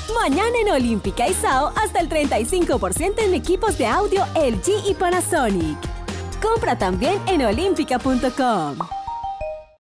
Mañana en Olímpica y SAO hasta el 35% en equipos de audio LG y Panasonic. Compra también en olímpica.com.